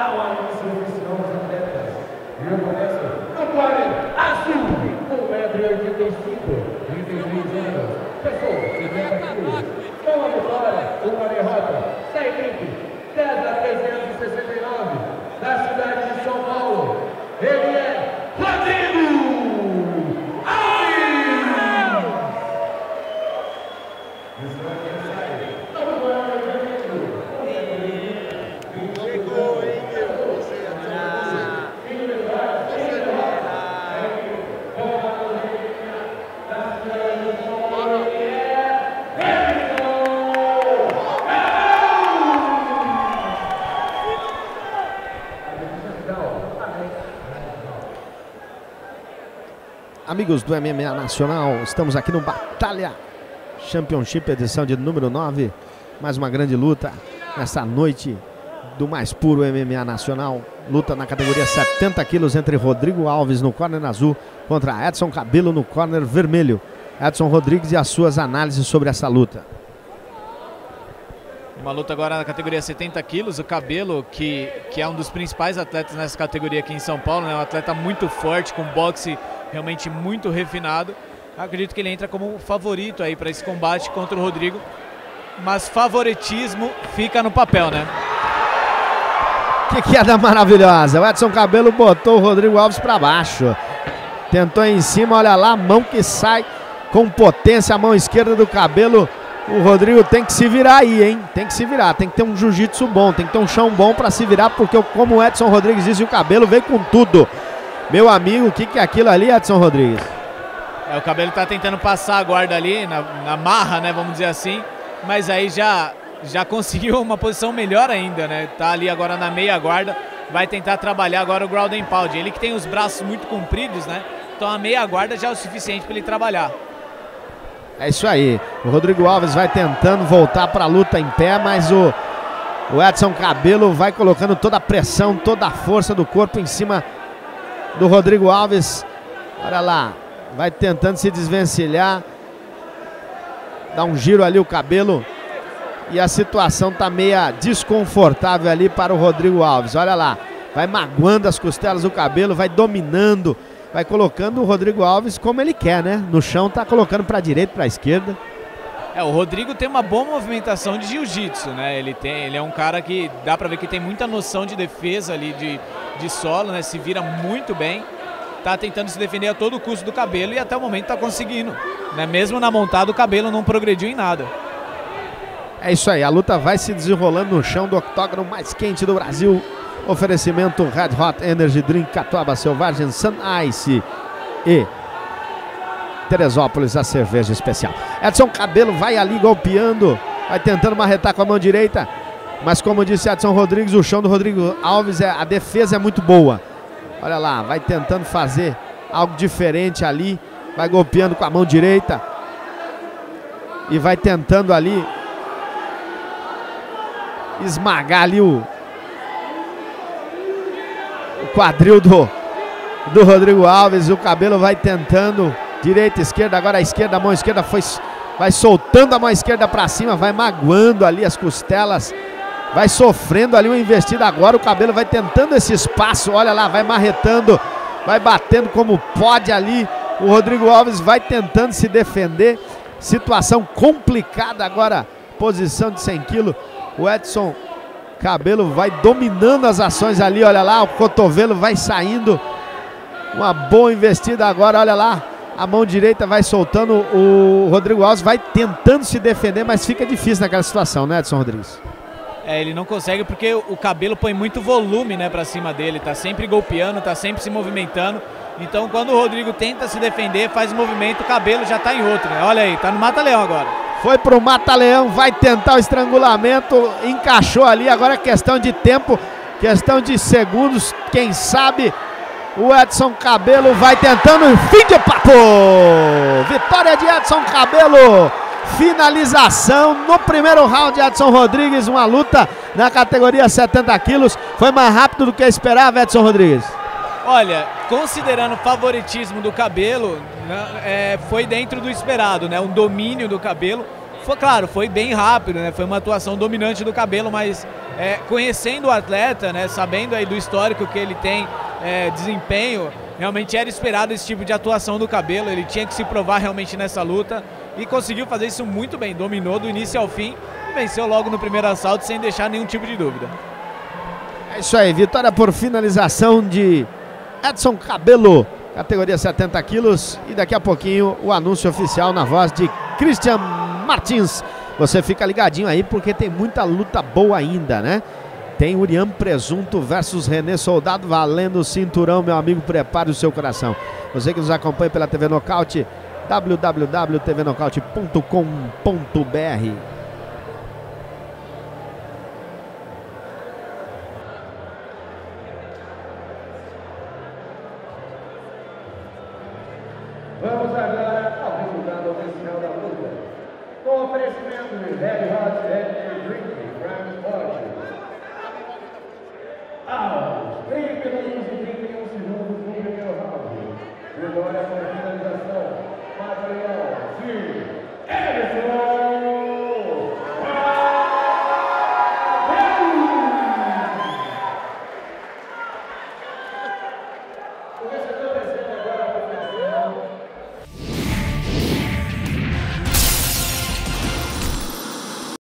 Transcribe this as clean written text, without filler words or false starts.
ao anúncio oficial dos atletas. E eu começo no corner azul, 1,85 m, 33 anos, pesou 70 quilos. Com a vitória, uma derrota, sem gripe, 10.369, da cidade de São Paulo. Ele é Rodrigo Alves! Amigos do MMA Nacional, estamos aqui no Batalha Championship, edição de número 9. Mais uma grande luta nessa noite do mais puro MMA Nacional. Luta na categoria 70 quilos entre Rodrigo Alves no corner azul contra Edson Cabello no corner vermelho. Edson Rodrigues e as suas análises sobre essa luta. Uma luta agora na categoria 70 quilos, o Cabello, que é um dos principais atletas nessa categoria aqui em São Paulo, né? Um atleta muito forte, com boxe realmente muito refinado. Acredito que ele entra como favorito aí para esse combate contra o Rodrigo, mas favoritismo fica no papel, né? Que queda maravilhosa, o Edson Cabello botou o Rodrigo Alves para baixo, tentou em cima, olha lá, a mão que sai com potência, a mão esquerda do Cabello. O Rodrigo tem que se virar aí, hein? Tem que se virar, tem que ter um jiu-jitsu bom, tem que ter um chão bom para se virar, porque como o Edson Rodrigues disse, o Cabello veio com tudo. Meu amigo, o que é aquilo ali, Edson Rodrigues? O Cabello tá tentando passar a guarda ali, na marra, né, vamos dizer assim, mas aí já conseguiu uma posição melhor ainda, né? Tá ali agora na meia guarda, vai tentar trabalhar agora o ground and pound. Ele que tem os braços muito compridos, né? Então a meia guarda já é o suficiente para ele trabalhar. É isso aí, o Rodrigo Alves vai tentando voltar para a luta em pé, mas o Edson Cabello vai colocando toda a pressão, toda a força do corpo em cima do Rodrigo Alves. Olha lá, vai tentando se desvencilhar, dá um giro ali o Cabello e a situação tá meia desconfortável ali para o Rodrigo Alves. Olha lá, vai magoando as costelas do Cabello, vai dominando, vai colocando o Rodrigo Alves como ele quer, né? No chão tá colocando para a direita, para a esquerda. O Rodrigo tem uma boa movimentação de jiu-jitsu, né? Ele é um cara que dá para ver que tem muita noção de defesa ali de solo, né? Se vira muito bem, tá tentando se defender a todo custo do Cabello e até o momento tá conseguindo, né? Mesmo na montada o Cabello não progrediu em nada. É isso aí, a luta vai se desenrolando no chão do octógono mais quente do Brasil. Oferecimento Red Hot Energy Drink, Catuaba Selvagem, Sun Ice e Teresópolis, a cerveja especial. Edson Cabello vai ali golpeando, vai tentando marretar com a mão direita, mas como disse Edson Rodrigues, o chão do Rodrigo Alves, a defesa é muito boa. Olha lá, vai tentando fazer algo diferente ali, vai golpeando com a mão direita e vai tentando ali esmagar ali o quadril do Rodrigo Alves. O Cabello vai tentando direita, esquerda, agora a esquerda, a mão esquerda vai soltando a mão esquerda para cima, vai magoando ali as costelas, vai sofrendo ali uma investida agora. O Cabello vai tentando esse espaço, olha lá, vai marretando, vai batendo como pode ali. O Rodrigo Alves vai tentando se defender, situação complicada agora, posição de 100 kg. O Edson Cabello vai dominando as ações ali, olha lá, o cotovelo vai saindo, uma boa investida agora, olha lá, a mão direita vai soltando, o Rodrigo Alves vai tentando se defender, mas fica difícil naquela situação, né, Edson Rodrigues? Ele não consegue porque o Cabello põe muito volume, né, pra cima dele, tá sempre golpeando, tá sempre se movimentando, então quando o Rodrigo tenta se defender, faz o movimento, o Cabello já tá em outro, né, olha aí, tá no mata-leão agora. Foi pro mata-leão, vai tentar o estrangulamento, encaixou ali, agora é questão de tempo, questão de segundos, quem sabe o Edson Cabello vai tentando, fim de papo! Vitória de Edson Cabello, finalização no primeiro round, Edson Rodrigues, uma luta na categoria 70 quilos, foi mais rápido do que esperava, Edson Rodrigues. Olha, considerando o favoritismo do Cabello, foi dentro do esperado, né? Um domínio do Cabello, Claro, foi bem rápido, né? Foi uma atuação dominante do Cabello, mas conhecendo o atleta, né? Sabendo aí do histórico que ele tem, desempenho, realmente era esperado esse tipo de atuação do Cabello. Ele tinha que se provar realmente nessa luta e conseguiu fazer isso muito bem. Dominou do início ao fim e venceu logo no primeiro assalto sem deixar nenhum tipo de dúvida. É isso aí, vitória por finalização de Edson Cabello, categoria 70 quilos. E daqui a pouquinho o anúncio oficial na voz de Christian Martins. Você fica ligadinho aí porque tem muita luta boa ainda, né? Tem Urian Presunto versus René Soldado valendo o cinturão, meu amigo, prepare o seu coração. Você que nos acompanha pela TV Nocaute, www.tvnocaute.com.br. Vamos agora ao resultado oficial da luta. Com oferecimento de Red Hot Energy Drink, Prime Sport. Aos 30 minutos e 31 segundos do primeiro round. Vitória por